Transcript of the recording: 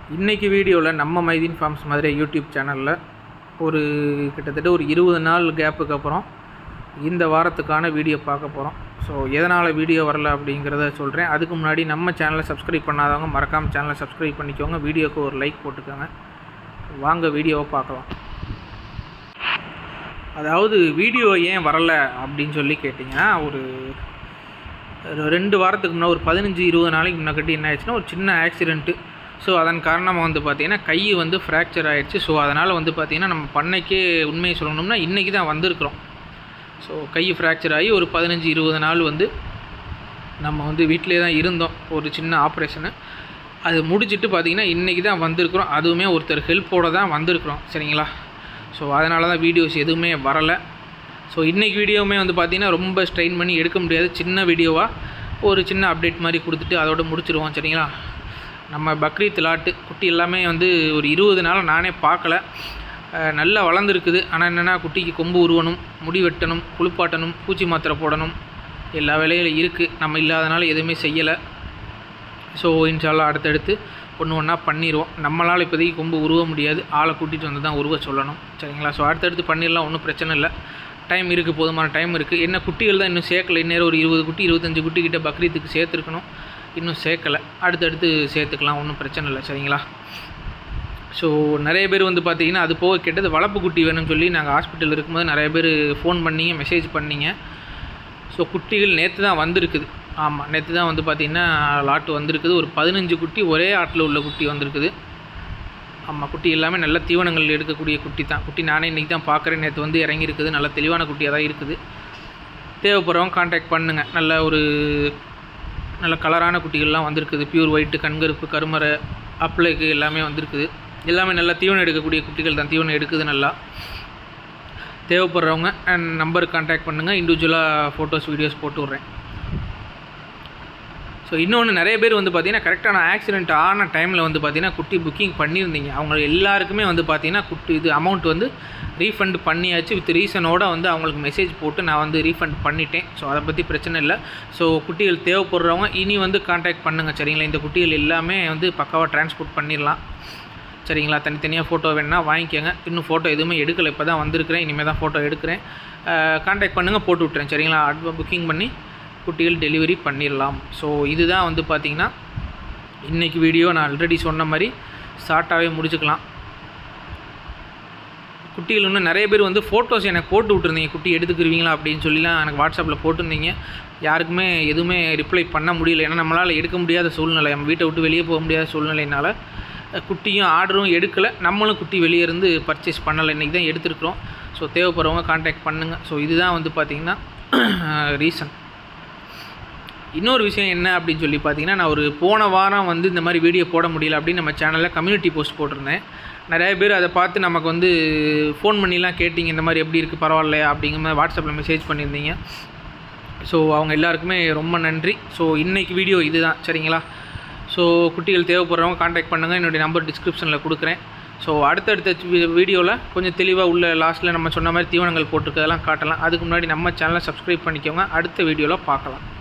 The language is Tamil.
இன்றைக்கி வீடியோவில் நம்ம மைதீன் ஃபார்ம்ஸ் மதுரை யூடியூப் சேனலில் கிட்டத்தட்ட ஒரு 20 நாள் கேப்புக்கு அப்புறம் இந்த வாரத்துக்கான வீடியோ பார்க்க போகிறோம். ஸோ எதனால் வீடியோ வரல அப்படிங்கிறத சொல்கிறேன். அதுக்கு முன்னாடி நம்ம சேனலை சப்ஸ்கிரைப் பண்ணாதவங்க மறக்காமல் சேனலை சப்ஸ்கிரைப் பண்ணிக்கோங்க. வீடியோக்கு ஒரு லைக் போட்டுக்கோங்க. வாங்க வீடியோவை பார்க்கலாம். அதாவது வீடியோ ஏன் வரலை அப்படின்னு சொல்லி கேட்டிங்கன்னா, ஒரு 2 வாரத்துக்கு முன்னாடி ஒரு 15-20 நாளைக்கு முன்னாடி என்ன ஆயிடுச்சுன்னா, ஒரு சின்ன ஆக்சிடெண்ட்டு. ஸோ அதன் காரணமாக பார்த்திங்கன்னா கை ஃப்ராக்சர் ஆகிடுச்சு. ஸோ அதனால் பார்த்திங்கன்னா நம்ம பண்ணைக்கே உண்மையை சொல்லணும்னா இன்றைக்கி தான் வந்திருக்கிறோம். ஸோ கை ஃப்ராக்சர் ஆகி ஒரு 15-20 நாள் நம்ம வீட்டிலே தான் இருந்தோம். ஒரு சின்ன ஆப்ரேஷனு அது முடிச்சுட்டு பார்த்திங்கன்னா இன்றைக்கி தான் வந்திருக்கிறோம். அதுவுமே ஒருத்தர் ஹெல்ப்போடு தான் வந்திருக்கிறோம். சரிங்களா? ஸோ அதனால தான் வீடியோஸ் எதுவுமே வரலை. ஸோ இன்றைக்கி வீடியோவுமே பார்த்திங்கன்னா ரொம்ப ஸ்ட்ரெயின் பண்ணி எடுக்க முடியாது. சின்ன வீடியோவாக ஒரு சின்ன அப்டேட் மாதிரி கொடுத்துட்டு அதோடு முடிச்சிடுவோம். சரிங்களா? நம்ம பக்ரீத் லாட்டு குட்டி எல்லாமே ஒரு 20 நாள் நானே பார்க்கல. நல்லா வளர்ந்துருக்குது. ஆனால் என்னென்னா குட்டிக்கு கொம்பு உருவணும், முடி வெட்டணும், குளிப்பாட்டணும், பூச்சி மாத்திரை போடணும், எல்லா வேலைகளும் இருக்குது. நம்ம இல்லாதனால எதுவுமே செய்யலை. ஸோ இன்ஷால்லா அடுத்தடுத்து ஒன்று ஒன்றா பண்ணிடுவோம். நம்மளால் இப்போதைக்கு கொம்பு உருவ முடியாது. ஆளை கூட்டிகிட்டு வந்து தான் உருவ சொல்லணும். சரிங்களா? ஸோ அடுத்தடுத்து பண்ணிடலாம். ஒன்றும் பிரச்சனை இல்லை. டைம் இருக்குது, போதுமான டைம் இருக்குது. என்ன குட்டிகள் தான் இன்னும் சேர்க்கலை. இந்நேரம் ஒரு 20 குட்டி 25 குட்டி கிட்ட பக்ரீத்துக்கு சேர்த்துருக்கணும். இன்னும் சேர்க்கலை. அடுத்தடுத்து சேர்த்துக்கலாம். ஒன்றும் பிரச்சனை இல்லை. சரிங்களா? ஸோ நிறைய பேர் பார்த்திங்கன்னா அது போக கேட்டது வளர்ப்பு குட்டி வேணும்னு சொல்லி நாங்கள் ஹாஸ்பிட்டலில் இருக்கும்போது நிறைய பேர் ஃபோன் பண்ணிங்க, மெசேஜ் பண்ணிங்க. ஸோ குட்டிகள் நேற்று தான் வந்திருக்குது. ஆமாம், நேற்று தான் பார்த்திங்கன்னா லாட்டு வந்திருக்குது. ஒரு 15 குட்டி ஒரே ஆட்டில் உள்ள குட்டி வந்திருக்குது. ஆமாம், குட்டி எல்லாமே நல்ல தீவனங்கள் எடுக்கக்கூடிய குட்டி தான். குட்டி நானே இன்றைக்கி தான் பார்க்குறேன். நேற்று இறங்கியிருக்குது. நல்ல தெளிவான குட்டியாக தான் இருக்குது. தேவைப்படுறவங்க கான்டாக்ட் பண்ணுங்கள். நல்ல கலரான குட்டிகள்லாம் வந்திருக்குது. பியூர் ஒயிட்டு, கண்கருப்பு, கருமறை, அப்ளைக்கு எல்லாமே வந்திருக்குது. எல்லாமே நல்லா தீவனம் எடுக்கக்கூடிய குட்டிகள் தான். தீவனம் எடுக்குது நல்லா. தேவைப்படுறவங்க நம்பருக்கு கான்டாக்ட் பண்ணுங்கள். இண்டிவிஜுவலாக ஃபோட்டோஸ் வீடியோஸ் போட்டு விட்றேன். ஸோ இன்னொன்று, நிறைய பேர் பார்த்திங்கன்னா கரெக்டான ஆக்சிடெண்ட் ஆன டைமில் பார்த்திங்கன்னா குட்டி புக்கிங் பண்ணியிருந்தீங்க. அவங்க எல்லாருக்குமே பார்த்திங்கன்னா குட்டி அமௌண்ட் ரீஃபண்ட் பண்ணியாச்சு. வித் ரீசனோடு அவங்களுக்கு மெசேஜ் போட்டு நான் ரீஃபண்ட் பண்ணிட்டேன். ஸோ அதை பற்றி பிரச்சனை இல்லை. ஸோ குட்டிகள் தேவைப்படுறவங்க இனி கான்டாக்ட் பண்ணுங்கள். சரிங்களா? இந்த குட்டிகள் எல்லாமே பக்காவாக டிரான்ஸ்போர்ட் பண்ணிடலாம். சரிங்களா? தனித்தனியாக ஃபோட்டோ வேணுன்னா வாங்கிக்கோங்க. இன்னும் ஃபோட்டோ எதுவுமே எடுக்கலை. இப்போ தான் வந்திருக்கிறேன். இனிமேல் தான் ஃபோட்டோ எடுக்கிறேன். கான்டாக்ட் பண்ணுங்கள், போட்டு விட்றேன். சரிங்களா? புக்கிங் பண்ணி குட்டிகள் டெலிவரி பண்ணிடலாம். ஸோ இதுதான் பார்த்திங்கன்னா இன்றைக்கி வீடியோ. நான் ஆல்ரெடி சொன்ன மாதிரி ஷார்ட்டாகவே முடிச்சுக்கலாம். குட்டிகள் இன்னும் நிறைய பேர் ஃபோட்டோஸ் எனக்கு போட்டு விட்டுருந்தீங்க. குட்டி எடுத்துக்கிருவீங்களா அப்படின்னு சொல்லிலாம் எனக்கு வாட்ஸ்அப்பில் போட்டிருந்தீங்க. யாருக்குமே எதுவுமே ரிப்ளை பண்ண முடியல. ஏன்னா நம்மளால் எடுக்க முடியாத சூழ்நிலை. நம்ம வீட்டை விட்டு வெளியே போக முடியாத சூழ்நிலையினால் குட்டியும் ஆர்டரும் எடுக்கலை. நம்மளும் குட்டி வெளியே இருந்து பர்ச்சேஸ் பண்ணலை. இன்றைக்கி தான் எடுத்துருக்குறோம். ஸோ தேவைப்படுறவங்க கான்டாக்ட் பண்ணுங்கள். ஸோ இதுதான் பார்த்திங்கன்னா ரீசன். இன்னொரு விஷயம் என்ன அப்படின்னு சொல்லி பார்த்தீங்கன்னா, நான் ஒரு போன வாரம் இந்த மாதிரி வீடியோ போட முடியல அப்படின்னு நம்ம சேனலில் கம்யூனிட்டி போஸ்ட் போட்டிருந்தேன். நிறைய பேர் அதை பார்த்து நமக்கு ஃபோன் பண்ணிலாம் கேட்டிங்க. இந்த மாதிரி எப்படி இருக்குது, பரவாயில்லையா அப்படிங்கிற மாதிரி வாட்ஸ்அப்பில் மெசேஜ் பண்ணியிருந்தீங்க. ஸோ அவங்க எல்லாருக்குமே ரொம்ப நன்றி. ஸோ இன்றைக்கி வீடியோ இது தான். சரிங்களா? ஸோ குட்டிகள் தேவைப்படுறவங்க கான்டாக்ட் பண்ணுங்கள். என்னுடைய நம்பர் டிஸ்கிரிப்ஷனில் கொடுக்குறேன். ஸோ அடுத்தடுத்த வீடியோவில் கொஞ்சம் தெளிவாக உள்ள லாஸ்ட்டில் நம்ம சொன்ன மாதிரி தீவனங்கள் போட்டிருக்கதெல்லாம் காட்டலாம். அதுக்கு முன்னாடி நம்ம சேனலை சப்ஸ்கிரைப் பண்ணிக்கோங்க. அடுத்த வீடியோவில் பார்க்கலாம்.